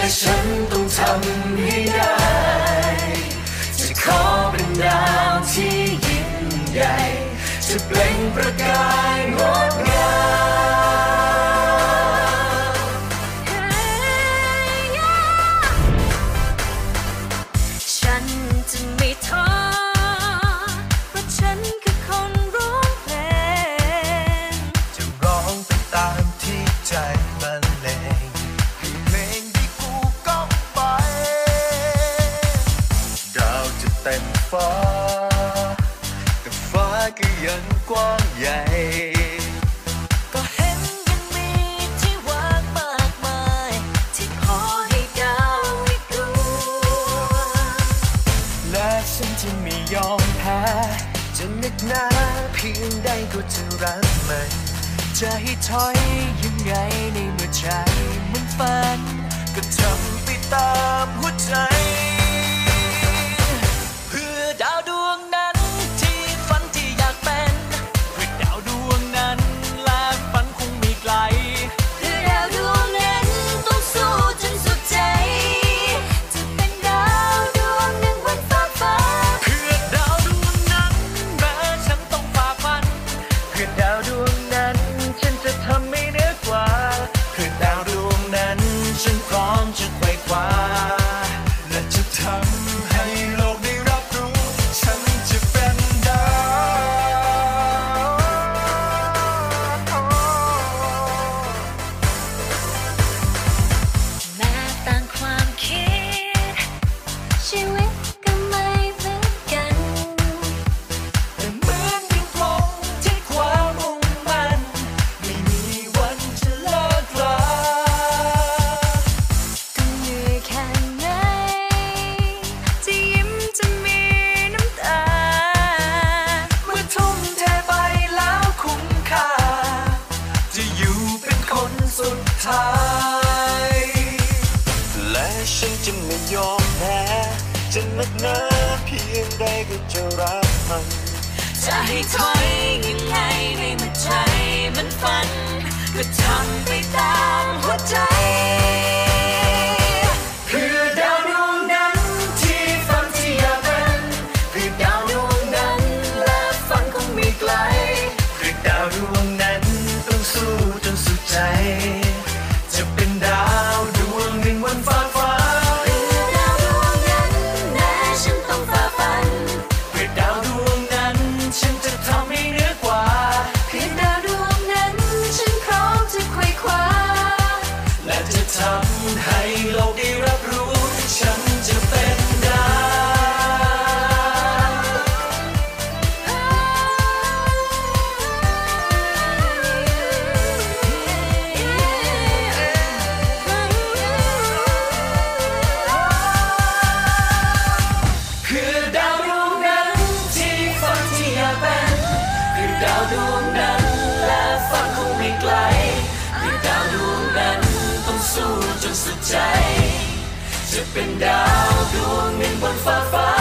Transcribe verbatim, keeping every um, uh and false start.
และฉันต้องทำให้ได้จะขอเป็นดาวที่ยิ่งใหญ่จะเปล่งประกายงดงามฉันจะไม่ท้อเพราะฉันคือคนร้องเพลงจะร้องไปตามที่ใจมันเลงให้เพลงที่กูก้องไปดาวจะเต็มฟ้าแต่ฟ้าก็ยังกว้างใหญ่ก็เห็นยังมีที่ว่างมากมายที่พอให้ดาวได้กลัวและฉันจะไม่ยอมแพ้จะนึกหน้าเพียงใดก็จะรักมันจะให้ถอยยังไงในเมื่อใจมันฝันก็ทำไปตามหัวใจเพื่อดาวดวงนั้นที่ฝันที่อยากเป็นเพื่อดาวดวงนั้นและฝันคงมีไกลเพื่อดาวดวงนั้นต้องสู้จนสุดใจจะเป็นดาวดวงหนึ่งบนฟ้าฟ้าเพื่อดาวดวงนั้นแม้ฉันต้องฝ่าฟันเพื่อดาวดวงนั้นฉันจะทำให้เหนือกว่าเพื่อดาวดวงนั้นฉันพร้อมจะไขว่คว้าและจะทำให้โลกได้รับรู้ฉันจะเป็นดาวแม้ต่างความคิดชีวิตก็ไม่เหมือนกันแต่เหมือนยังตรงที่ความมุ่งมั่นไม่มีวันจะเลิกลาต้องเหนื่อยแค่ไหนจะยิ้มจะมีน้ำตาเมื่อทุ่มเทไปแล้วคุ้มค่าจะอยู่เป็นคนสุดท้ายและฉันจะไม่ยอมแพ้จะนักหนาเพียงใดก็จะรักมันจะให้ถอยยังไงในเมื่อใจมันฝันก็ทำไปตามหัวใจเพื่อดาวดวงนั้นที่ฝันที่อยากเป็นเพื่อดาวดวงนั้นและฝันคงมีไกลเพื่อดาวดวงนั้นต้องสู้จนสุดใจจะเป็นดาวดวงหนึ่งบนฟ้าฟ้าเพื่อดาวดวงนั้นแม้ฉันต้องฝ่าฟันเพื่อดาวดวงนั้นฉันจะทำให้เหนือกว่าเพื่อดาวดวงนั้นฉันพร้อมจะไขว่คว้าและจะทำให้โลกได้รับรู้ฉันจะเป็นดาวเพื่อดาวดวงนั้นที่ฝันที่อยากเป็นเพื่อดาวดวงนั้นและฝันคงไม่ไกลเพื่อดาวดวงนั้นต้องสู้จนสุดใจจะเป็นดาวดวงหนึ่งบนฟ้าฟ้า